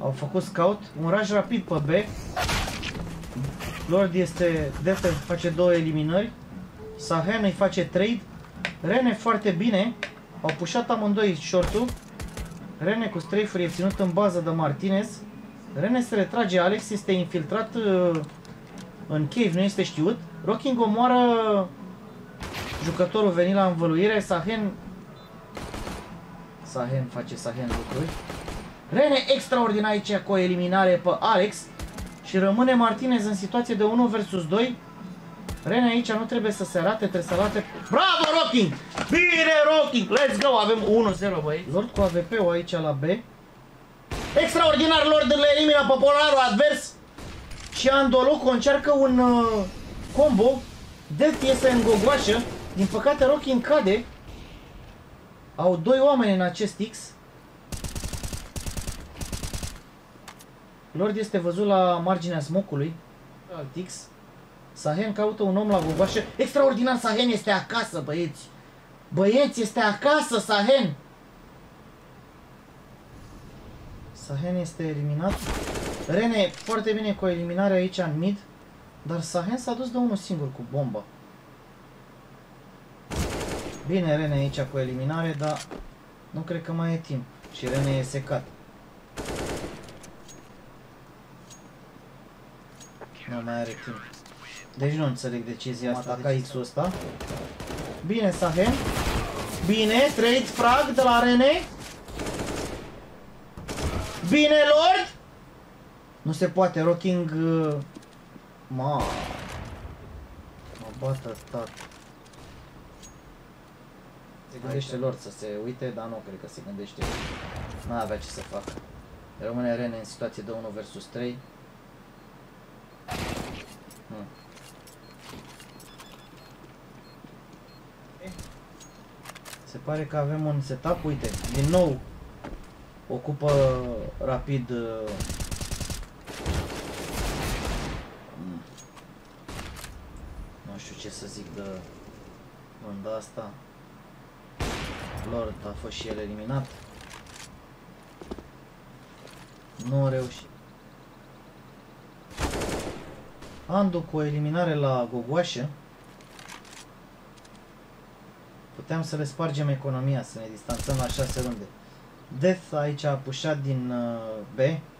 Au făcut scout, un raj rapid pe B. Lord este Death, face 2 eliminări. Sahen îi face trade. Rene foarte bine. Au pușat amândoi short-ul. Rene cu strafe-uri e ținut în bază de Martinez. Rene se retrage, Alex este infiltrat în cave, nu este știut. Rocking omoară jucătorul venit la învăluire. Sahen face Sahen lucruri. Rene extraordinar aici cu o eliminare pe Alex. Și rămâne Martinez în situație de 1 vs 2. Rene aici nu trebuie să se arate, trebuie să arate. Bravo Rocking! Bine Rocking! Let's go! Avem 1-0 băi. Lord cu AVP-ul aici la B. Extraordinar, Lord le elimina pe polarul advers. Și Andoloco încearcă un combo. Death iese în gogoașă. Din păcate Rocking cade. Au 2 oameni în acest X. Lord este văzut la marginea smoke-ului. Alt X. Sahen caută un om la gogoașă. Extraordinar, Sahen este acasă, băieți. Băieți, este acasă, Sahen. Sahen este eliminat. Rene foarte bine cu eliminarea aici în mid. Dar Sahen s-a dus de unul singur cu bomba. Bine Rene aici cu eliminare, dar nu cred că mai e timp. Și Rene e secat. Nu mai are timp. Deci nu înțeleg decizia asta ca X-ul ăsta. Bine Sahen. Bine, trade frag de la Rene. Bine Lord. Nu se poate, Rocking. Mă bată stat. Se gândește Lord să se uite, dar nu cred că se gândește. N-avea ce să facă. Rămâne Rene în situație de 1 vs 3. Se pare că avem un setup, uite, din nou ocupă rapid nu știu ce să zic de runda asta. Lord a fost și el eliminat. Nu a reușit. Andu cu o eliminare la gogoașă. Puteam să le spargem economia, să ne distanțăm la 6 runde. Death aici a pușat din B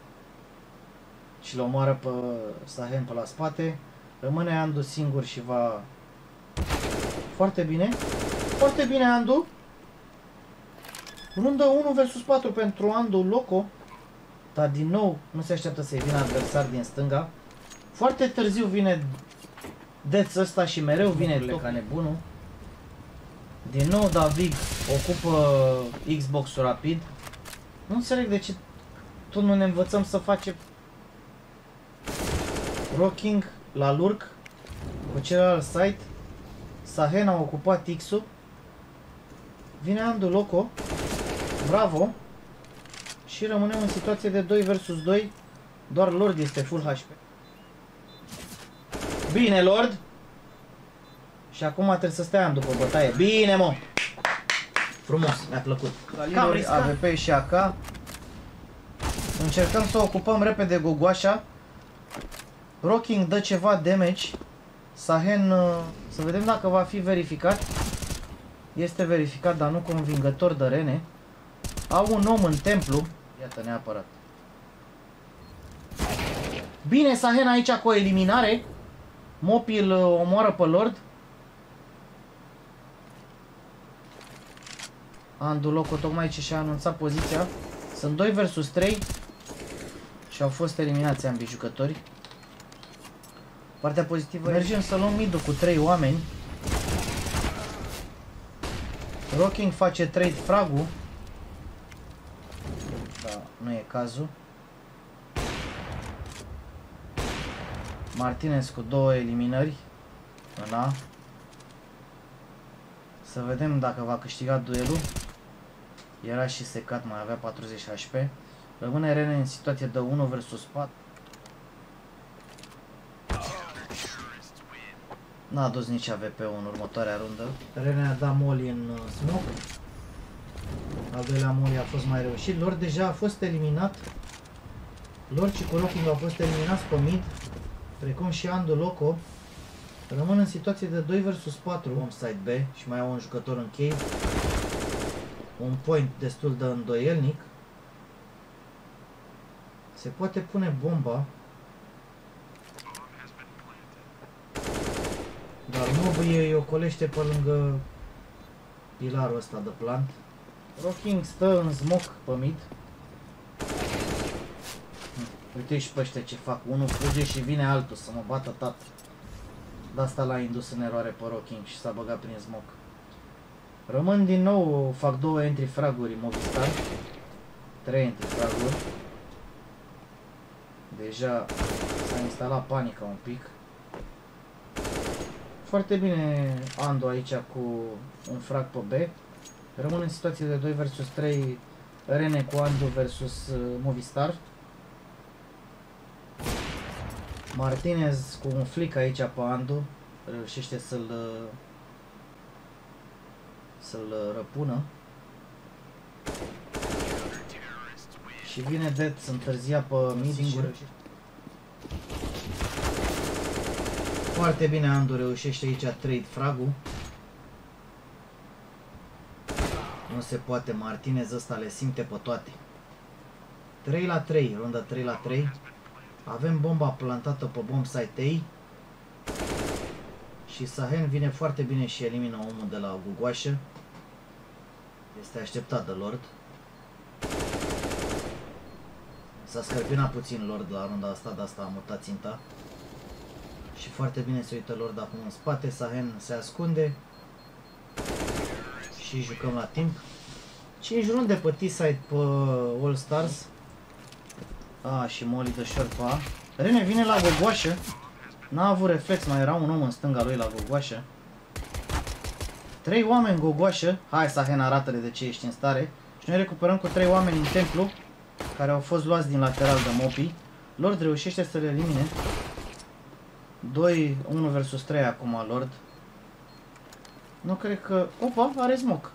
și l omoară pe Sahen pe la spate. Rămâne Andu singur și va... Foarte bine. Foarte bine Andu. Rundă 1 vs 4 pentru Andu Loco. Dar din nou nu se așteaptă să-i vină adversar din stânga. Foarte târziu vine Death ăsta și mereu vine ca nebunul. Din nou David ocupă Xbox-ul rapid. Nu înțeleg de ce tot nu ne învățăm să facem. Rocking la lurk cu celălalt site. Sahen a ocupat X-ul. Vine Andu Loco. Bravo. Și rămânem în situație de 2 vs 2. Doar Lord este full HP. Bine Lord. Și acum trebuie să stea după bătaie. Bine mă. Frumos, mi-a plăcut. Calinuri, AVP și AK. Încercăm să ocupăm repede gogoașa. Rocking dă ceva damage. Sahen, să vedem dacă va fi verificat. Este verificat, dar nu convingător de Rene. Au un om în templu. Iată, neapărat. Bine, Sahen aici cu o eliminare. Mopi îl omoară pe Lord. Andu Loco tocmai ce și-a anunțat poziția. Sunt 2 vs 3. Și au fost eliminați ambii jucători. Partea pozitivă. Mergem să luăm mid-ul cu 3 oameni. Rocking face trade frag-ul. Da, nu e cazul. Martinez cu 2 eliminări în A. Să vedem dacă va câștiga duelul. Era și secat, mai avea 40 HP. Rămâne Rene în situație de 1 vs 4. N-a dus nici AVP-ul în următoarea rundă. Rene a dat molly în smoke. Al doilea molly a fost mai reușit. Lord deja a fost eliminat. Lord și Coroking au fost eliminați pe mid, precum și Andu Loco. Rămân în situație de 2 vs 4 în side B și mai au un jucător în cave. Un point destul de îndoielnic. Se poate pune bomba. Dar Moby îi ocolește pe lângă pilarul ăsta de plant. Rocking stă în smoke pe mid. Uite și pe ăștia ce fac. Unul fuge și vine altul să mă bată tat. De asta l-a indus în eroare pe Rocking și s-a băgat prin smoke. Rămân din nou, fac 2 entry fraguri Movistar. 3 entry fraguri. Deja s-a instalat panica un pic. Foarte bine Andu aici cu un frag pe B. Rămân în situație de 2 vs 3 Rene cu Andu vs Movistar. Martinez cu un flick aici pe Andu reușește să-l răpună. Și vine Dead să întârzia pe mid. Foarte bine Andu reușește aici trade fragul. Nu se poate, Martinez ăsta le simte pe toate. 3 la 3, runda 3 la 3. Avem bomba plantată pe bomb site A. Și Sahen vine foarte bine și elimină omul de la Guguașă. Este așteptat de Lord. S-a scărpinat puțin Lord la runda asta, de asta a mutat ținta. Și foarte bine se uită Lord acum în spate, Sahen se ascunde. Și jucăm la timp. 5 runde pe T-side pe All Stars. Și Molly de short pe A. Rene vine la gogoașă. N-a avut reflex, mai era un om în stânga lui la gogoașă. 3 oameni gogoașă. Hai Sahen, arată-le de ce ești în stare. Și noi recuperăm cu 3 oameni în templu, care au fost luați din lateral de Mopi. Lord reușește să le elimine. 1 vs 3 acum Lord. Nu cred că... Opa, are smoke.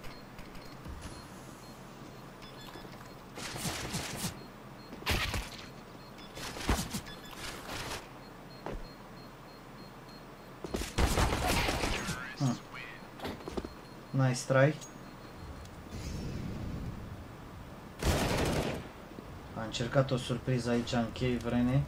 Nice try. A încercat o surpriză aici în cave Rene.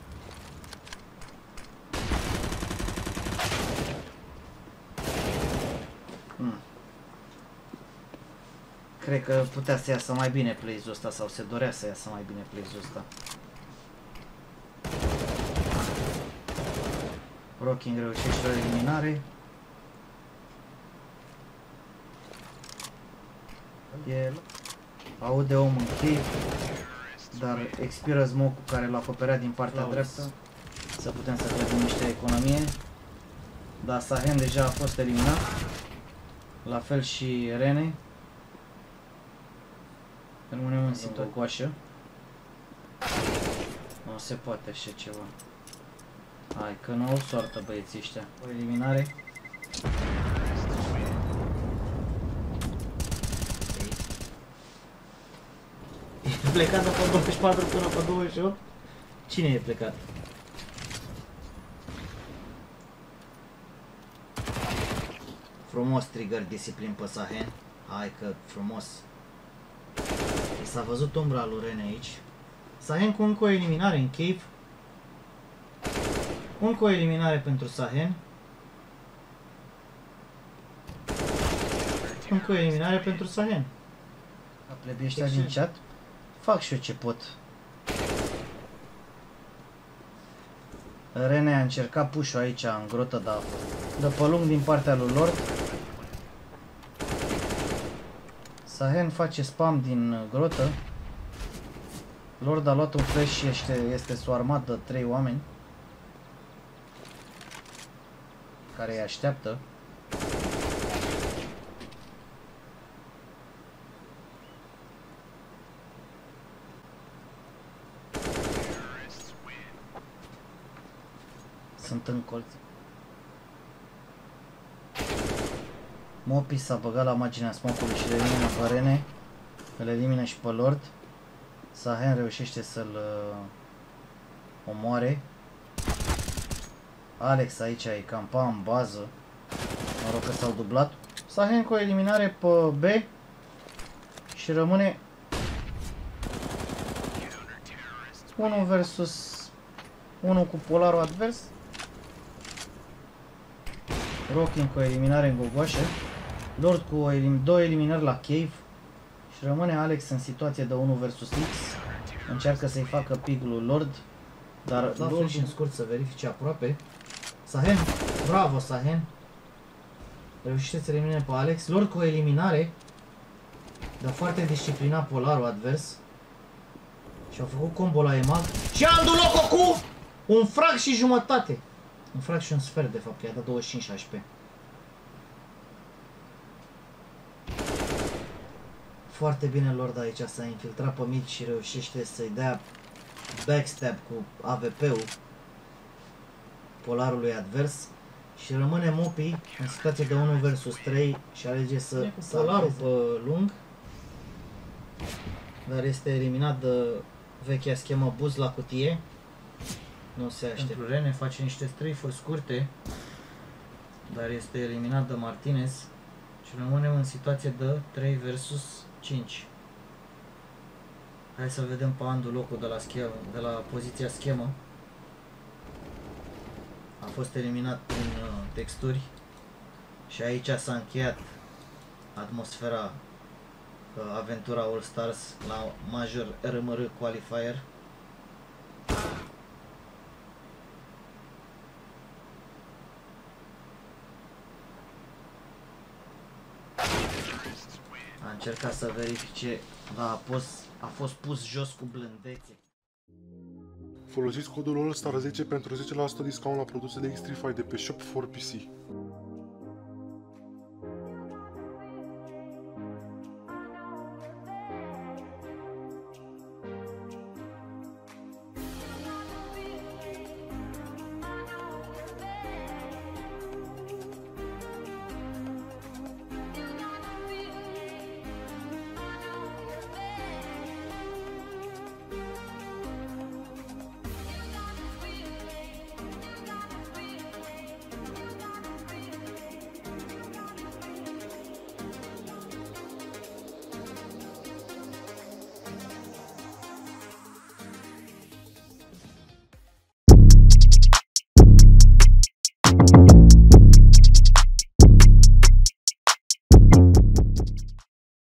Cred că putea să iasă mai bine play-ul ăsta sau se dorea să iasă mai bine play-ul ăsta. Rocking reușește o eliminare. El aude om în cave, dar expiră smoke-ul care l-a acoperat din partea dreaptă. Să putem să clădim niște economie. Dar Sahen deja a fost eliminat. La fel și Rene. Rămânem în situație coașă. Nu se poate așa ceva. Hai că nu au soartă băieții ăștia. O eliminare. E plecat de pe 24 până pe 28? Cine e plecat? Frumos trigger discipline pe Sahen. Hai că frumos. S-a văzut umbra lui Rene aici. Sahen cu încă o eliminare în cave. Încă o eliminare pentru Sahen. Încă o eliminare pentru Sahen. Plebii ăștia din chat. Fac și eu ce pot. Rene a încercat push-ul aici în grotă, dar de pe lung din partea lui Lord. Sahen face spam din grotă. Lord a luat un flash și este swarmat de 3 oameni care îi așteaptă. Sunt în colț. Mopi s-a băgat la marginea smoke-ului și le elimină pe Rene. Îl elimină și pe Lord. Sahen reușește să-l omoare. Alex aici e campa în bază. Noroc că s-au dublat. Sahen cu o eliminare pe B. Și rămâne 1 versus 1 cu polarul advers. Rocking cu o eliminare în gogoașă. Lord cu două eliminări la cave. Și rămâne Alex în situație de 1 versus X. Încearcă să-i facă pig lui Lord. Dar Lord și în scurt să verifice aproape. Sahen, bravo Sahen. Reușește să elimine pe Alex. Lord cu o eliminare. Dar foarte disciplinat polarul advers. Și au făcut combo la Emal. Și Andu Loco cu un frag și jumătate. Un frag și un sfert de fapt, i-a dat 25 HP. Foarte bine Lord aici, s-a infiltrat pe mid și reușește să-i dea backstab cu AWP-ul polarului advers. Și rămâne Mopi în situație de 1 versus 3 și alege să polarul pe lung. Dar este eliminat de vechea schemă buz la cutie. Nu se aștept. Pentru Rene face niște strafuri scurte. Dar este eliminat de Martinez. Și rămânem în situație de 3 versus 5. Hai să vedem pe Andu locul de la poziția schemă. A fost eliminat prin texturi. Și aici s-a încheiat atmosfera aventura All Stars la Major RMR Qualifier. A încercat să verifice, dar a fost pus jos cu blândețe. Folosiți codul ALLSTAR10 pentru 10% discount la produsele Xtrfy de pe Shop4PC.